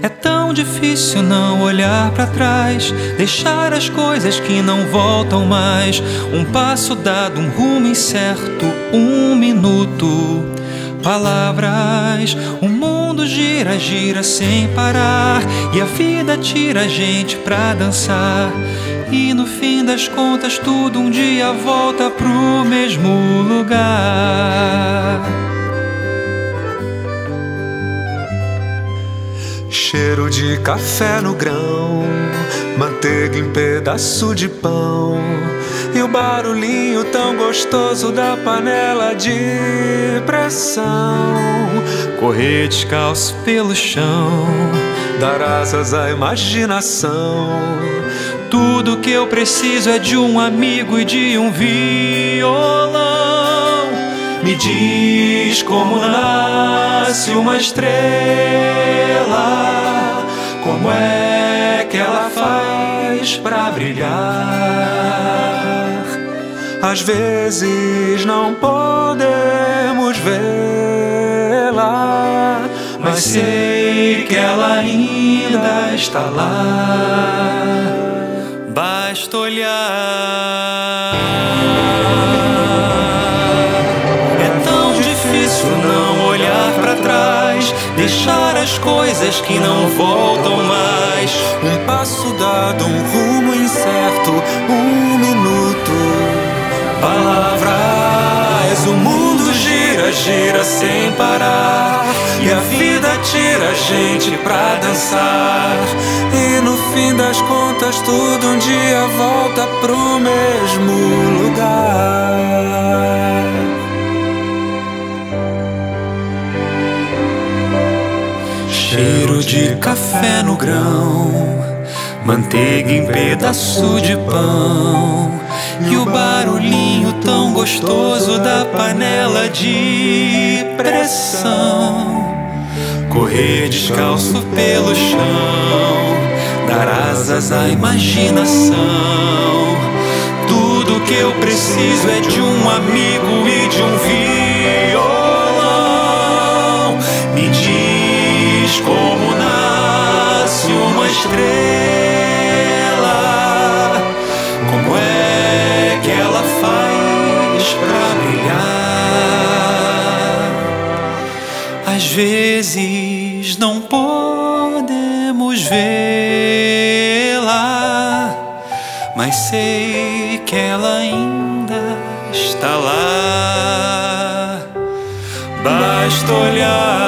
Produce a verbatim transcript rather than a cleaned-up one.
É tão difícil não olhar pra trás, deixar as coisas que não voltam mais. Um passo dado, um rumo incerto, um minuto. Palavras, o mundo gira, gira sem parar, e a vida tira a gente pra dançar. E no fim das contas tudo um dia volta pro mesmo lugar. Cheiro de café no grão, manteiga em pedaço de pão, e o barulhinho tão gostoso da panela de pressão. Correr descalço pelo chão, dar asas à imaginação. Tudo que eu preciso é de um amigo e de um violão. Me diz como nasce uma estrela, como é que ela faz pra brilhar. Às vezes não podemos vê-la, mas sei que ela ainda está lá. Basta olhar. É tão difícil não olhar pra trás, deixar as coisas que não voltam mais. Um passo dado, um rumo incerto, um minuto. Palavras, o mundo gira, gira sem parar, e a vida tira a gente pra dançar. E no fim das contas tudo um dia volta pro mesmo lugar. Cheiro de café no grão, manteiga em pedaço de pão, e o barulhinho tão gostoso da panela de pressão. Correr descalço pelo chão, dar asas à imaginação. Tudo que eu preciso é de um amigo e de um violão. Me diz como nasce uma estrela, como é que ela faz pra brilhar. Às vezes não podemos vê-la, mas sei que ela ainda está lá. Basta olhar.